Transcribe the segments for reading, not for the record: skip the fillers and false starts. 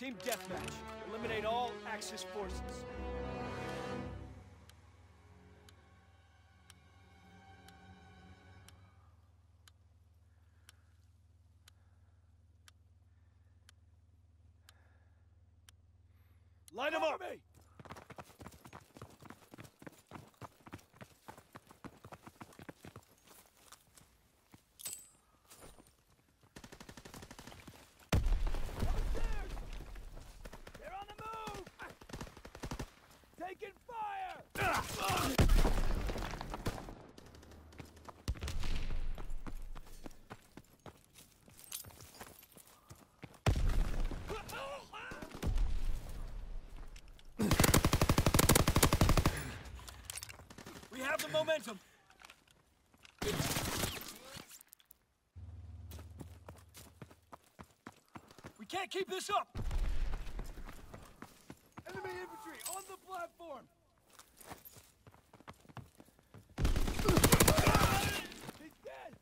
Team deathmatch. Eliminate all Axis forces. Line them up! Me. They're on the move! Taking fire! We have the momentum. We can't keep this up. Enemy infantry on the platform. He's dead.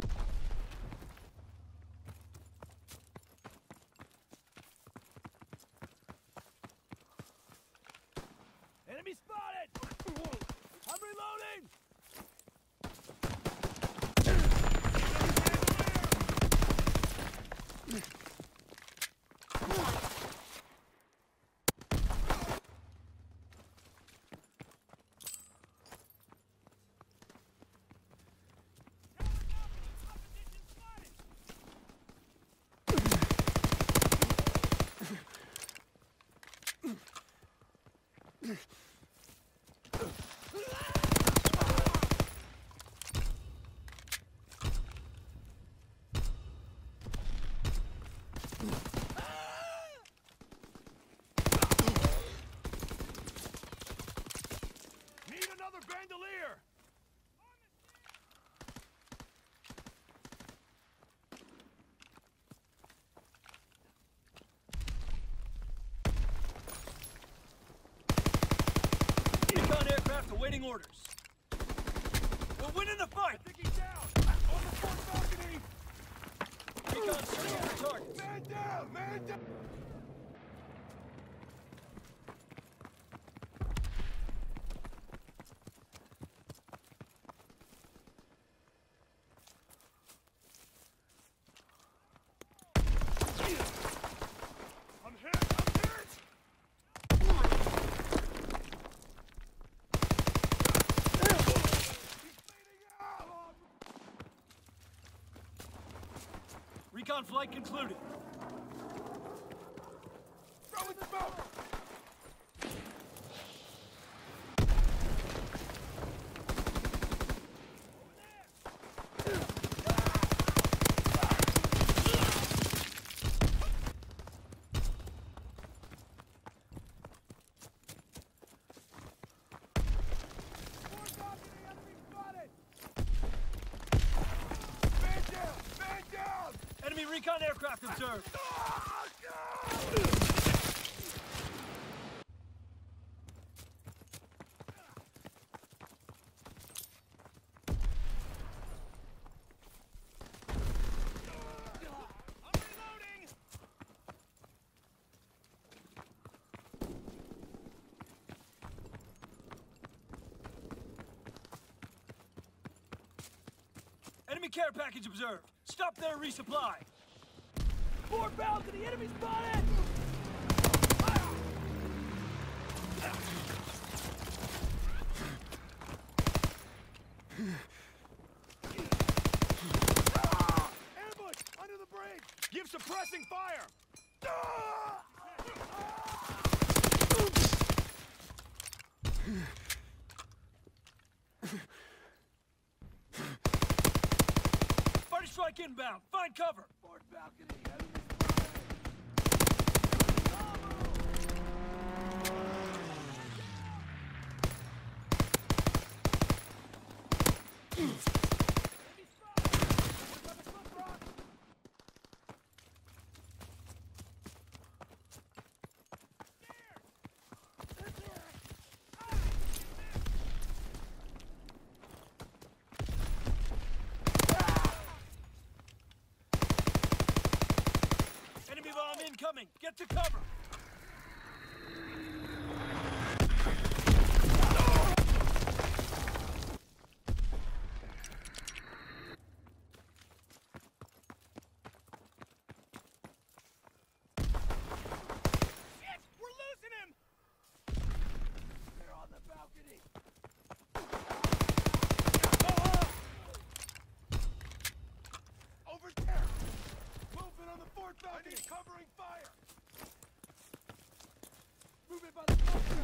Enemy spotted. I'm reloading. Need another bandolier! Recon aircraft awaiting orders. We're winning the fight! I think he's down! On the fourth balcony! Recon searching for targets. Man down! Man down! I'm hit! I'm hit! He's bleeding out! Recon flight concluded. Throwing smoke! Enemy recon aircraft observed. I'm reloading. Enemy care package observed. Stop their resupply. Fourth balcony, enemy spotted! Ambush! Under the bridge! Give suppressing fire! Party strike inbound! Find cover! Fourth balcony, enemy Enemy bomb incoming! running! Get to cover! Shit! We're losing him! They're on the balcony! Over there! Movement on the fourth balcony! I need covering fire! Movement by the smoke room!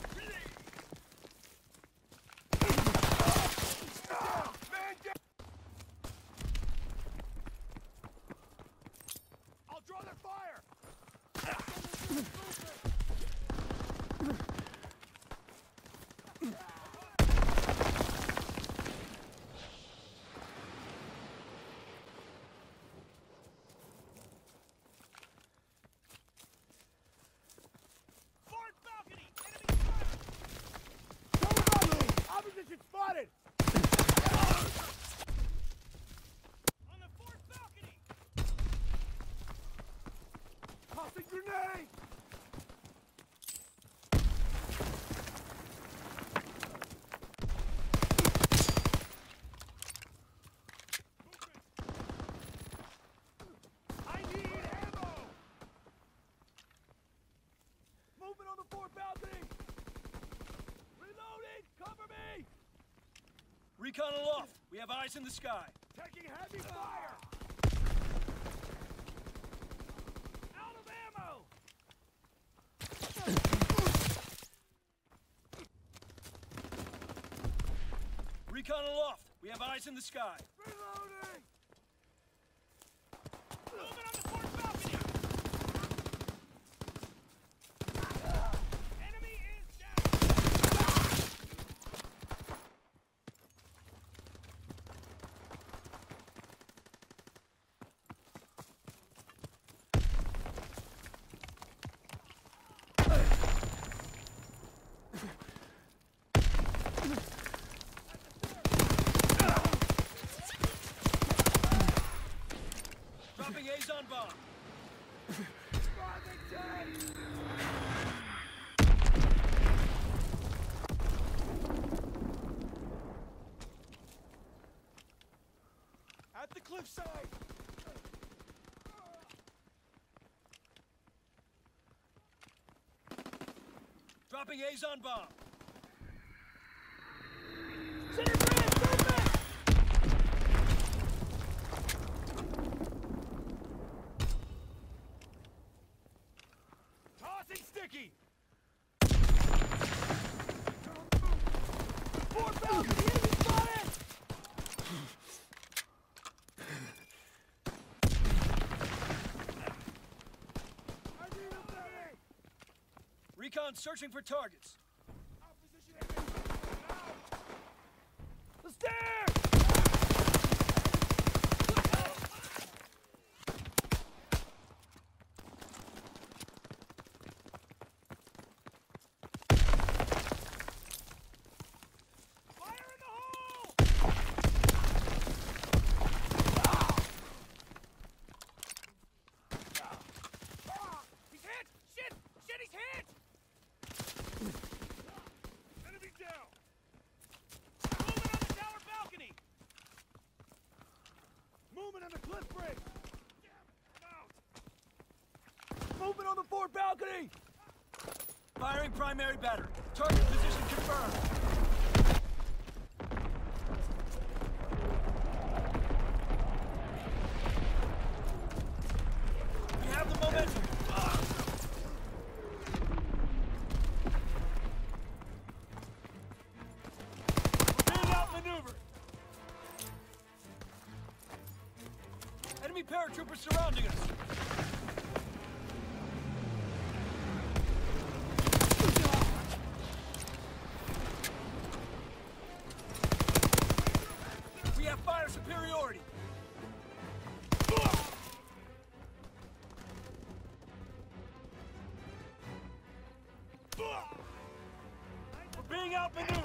Man down! I'll draw their fire! Fourth balcony! Enemy fire! Opposition spotted! On the fourth balcony! Tossing grenade! I need ammo! Movement on the fourth balcony! Reloading! Cover me! Recon aloft. We have eyes in the sky. Taking heavy fire! Out of ammo! Recon aloft. We have eyes in the sky. Reloading! Moving on the fourth balcony! Enemy is down! Dropping Azon bomb. At the cliffside! Dropping Azon bomb. Center bridge! Movement! Tossing sticky! Fourth balcony! Enemy spotted! I need a medic! Recon searching for targets. Opposition enemy! Now! The stairs! Fire in the hole! He's hit! Shit! Shit, he's hit! Enemy down! Movement on the tower balcony! Movement on the cliff bridge! Damn it, I'm out! Movement on the fourth balcony! Firing primary battery. Target position confirmed. We have the momentum. We're being outmaneuvered. Enemy paratroopers surrounding us. We have fire superiority. We're being outmaneuvered.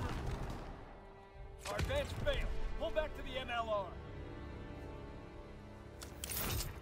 Our advance failed. Pull back to the MLR.